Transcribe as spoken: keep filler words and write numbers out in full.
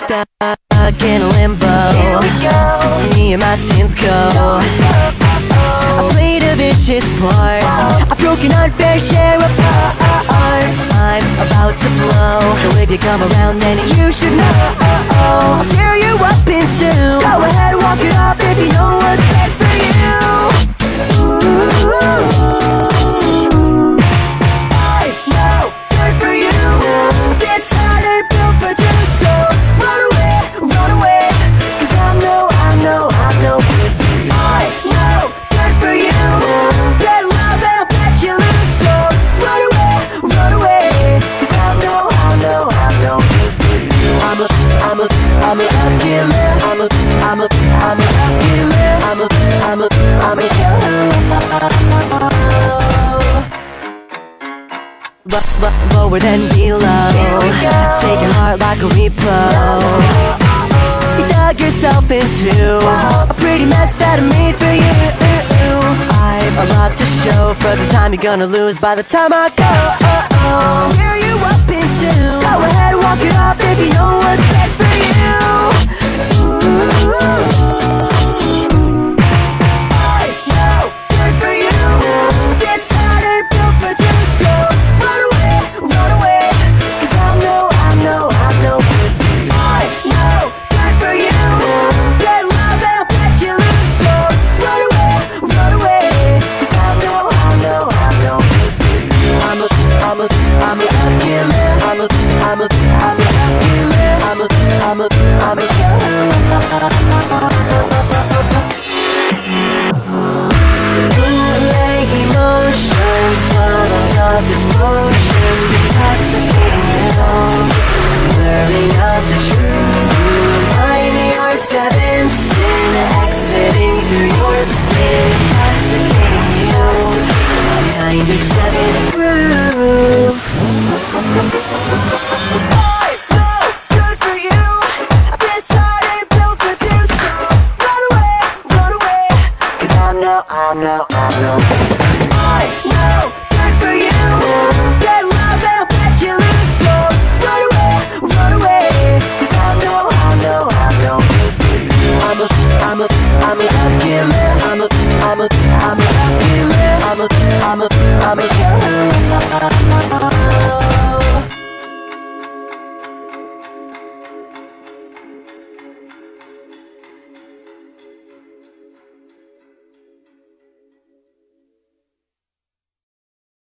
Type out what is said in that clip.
Stuck in a limbo. Here we go. Me and my sins go. I played a vicious part. I've broken unfair share of parts. I'm about to blow, so if you come around then you should know. I'll tear you up in two. Go ahead, walk it off if you know what's best for you. I know, good for you. It's harder built for two, so run away, run away. Cause I know, I know, I know good for you. I know, good for you. Bet love and I'll bet you lose, so run away, run away. Cause I know, I know, I know good for you. I'm a, I'm a, I'm a love killer. I'm a, I'm a, I'm a love killer. I'm a, I'm a, I'm a killer. But, but lower than below. Take your heart like a repo. You dug yourself into a pretty mess that I made for you. I've a lot to show for the time you're gonna lose by the time I go. Tear you up in two. Go ahead, walk it off if you know what's best for you. I know, good for you. It's harder built for two, so run away, run away. Cause I know, I know, I know good for you. I know, good for you. Bet love and I'll bet you lose, so run away, run away. Cause I know, I know, I know good for you. I'm a, I'm a, I'm a love killer. I'm a, I'm a, I'm a love killer. I'm a, I'm a, I'm a killer. Bootleg emotions, bubbling up this potion, intoxicating the zone, blurring up the truth. Your seventh sin, exiting through your skin, intoxicating you, ninety-seven proof. I know, good for you. This heart ain't built for two, so run away, run away. Cause I know, I know, I know. I know, good for you. Bet love and I'll bet you lose, so run away, run away. Cause I know, I know, I know good for you. I'm a, I'm a, I'm a love killer. I'm a, I'm a, I'm a love killer. I'm a, I'm a, I'm a